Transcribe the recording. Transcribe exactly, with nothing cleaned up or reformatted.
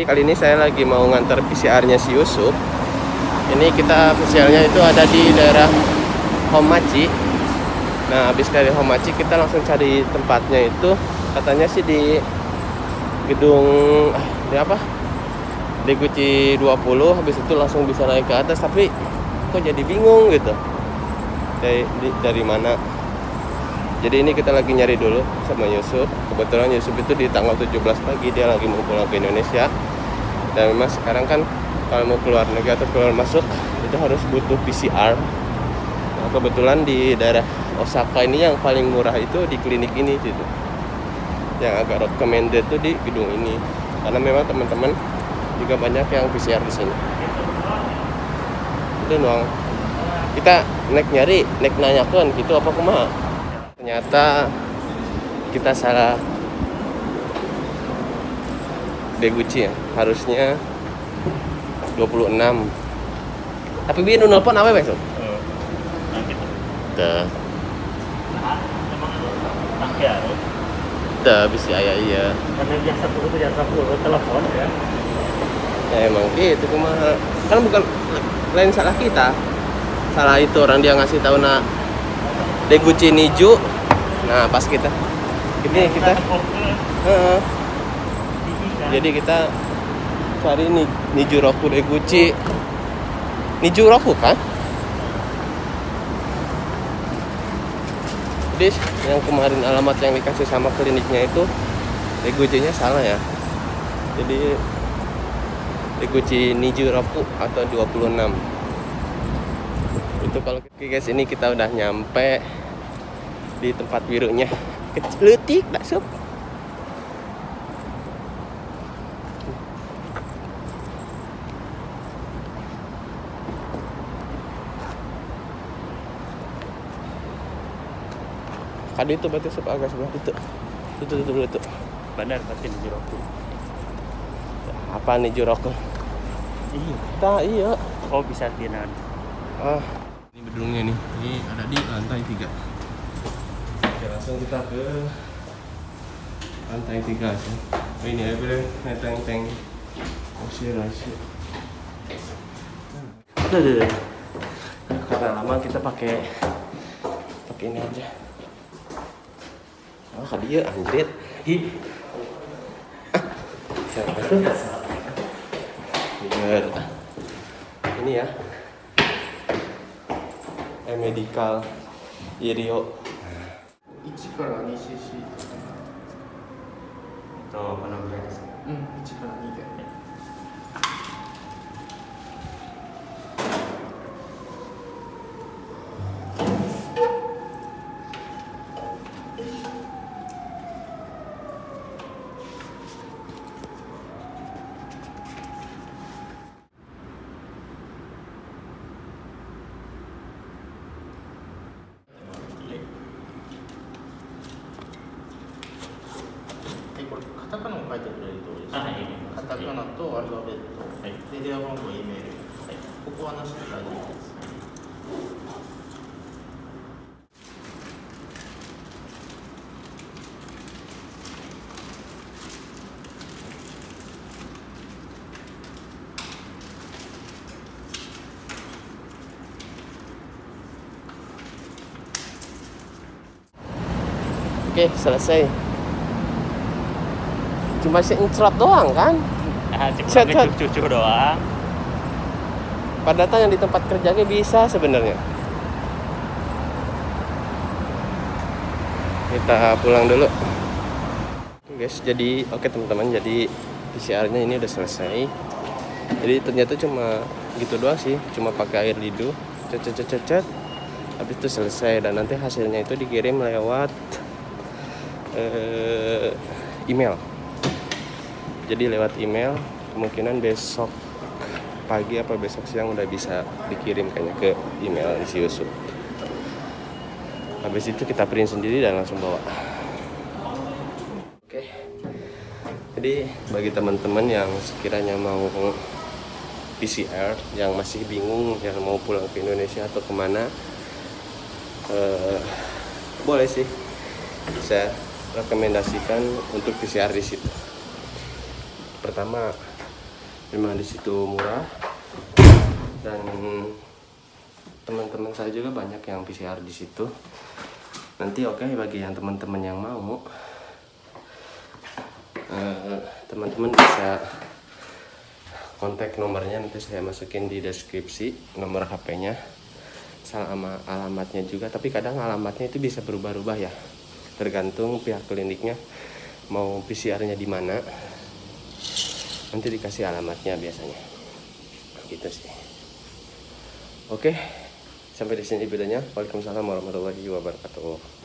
kali ini saya lagi mau ngantar P C R-nya si Yusuf. Ini kita P C R-nya itu ada di daerah Homachi. Nah, habis dari Homachi kita langsung cari tempatnya itu. Katanya sih di gedung ah, di apa? Deguchi dua puluh. Habis itu langsung bisa naik ke atas, tapi kok jadi bingung gitu. Dari di, dari mana? Jadi ini kita lagi nyari dulu sama Yusuf. Kebetulan Yusuf itu di tanggal tujuh belas pagi dia lagi mau pulang ke Indonesia. Dan memang sekarang kan kalau mau keluar negeri atau keluar masuk itu harus butuh P C R. Nah, kebetulan di daerah Osaka ini yang paling murah itu di klinik ini gitu. Yang agak recommended itu di gedung ini. Karena memang teman-teman juga banyak yang P C R di sini. Itu doang. Kita naik nyari, naik nanyakan gitu apa kumaha. Ternyata kita salah Deguchi ya, harusnya dua puluh enam. Tapi biar nu nelpon awe besok. Heeh. Nah gitu. Teh. Nah, emang tak ya. Teh bisa aya iya. Karena biasa tuh itu jasa puluh telepon ya. Ya emang gitu kumaha. Kan bukan lain salah kita. Salah itu orang dia ngasih tahu nak Deguchi Niju. Nah, pas kita ini kita heeh. Jadi kita cari nih Nijuroku Deguchi. Nijuroku kan? Jadi yang kemarin alamat yang dikasih sama kliniknya itu Deguchi-nya salah ya. Jadi Deguchi Nijuroku atau dua puluh enam. Itu kalau oke guys, ini kita udah nyampe di tempat birunya. Keceletik dak sup. Kali itu berarti sup agak sebelah itu. Itu itu itu. itu. Benar pasti di Jiroku. Apa nih Juroku? Iya. Tak iya. Oh bisa tinan. Ah, ini gedungnya nih. Ini ada di lantai tiga. Oke, langsung kita ke lantai tiga sih. Oh, ini ya boleh neteng-teng. Osir osir. Udah, udah, udah. Karena lama kita pakai pakai ini aja. Oh, kali dia anjrit. Ih. Siapa tuh? Bener. Ini ya. E-medical Irio. oneからtwoシーシーとこのぐらいですか。 うん、oneからtwoで。カタカナを書いてくれると嬉しい。 あ、はい。 カタカナとアルファベット、はい、で電話番号、Eメール、はい、ここはなしで大丈夫です。Oke, selesai. Cuma seincerot doang kan? Ah, cuma cucu doang. Padahal yang di tempat kerjanya bisa sebenarnya. Kita pulang dulu. Oke guys, jadi oke teman-teman, jadi P C R-nya ini udah selesai. Jadi ternyata cuma gitu doang sih, cuma pakai air lidu, cet cet cet cet. Habis itu selesai dan nanti hasilnya itu dikirim lewat uh, email. Jadi lewat email, kemungkinan besok pagi apa besok siang udah bisa dikirim kayaknya ke email si Yusuf. Habis itu kita print sendiri dan langsung bawa. Oke. Jadi bagi teman-teman yang sekiranya mau P C R, yang masih bingung yang mau pulang ke Indonesia atau kemana, eh, boleh sih saya rekomendasikan untuk P C R di situ. Pertama, memang di situ murah, dan teman-teman saya juga banyak yang P C R di situ. Nanti oke okay, bagi yang teman-teman yang mau, teman-teman uh, bisa kontak nomornya, nanti saya masukin di deskripsi nomor H P-nya, sama alamatnya juga. Tapi kadang alamatnya itu bisa berubah-ubah ya, tergantung pihak kliniknya mau P C R-nya di mana. Nanti dikasih alamatnya biasanya, gitu sih. Oke, sampai di sini videonya. Waalaikumsalam warahmatullahi wabarakatuh.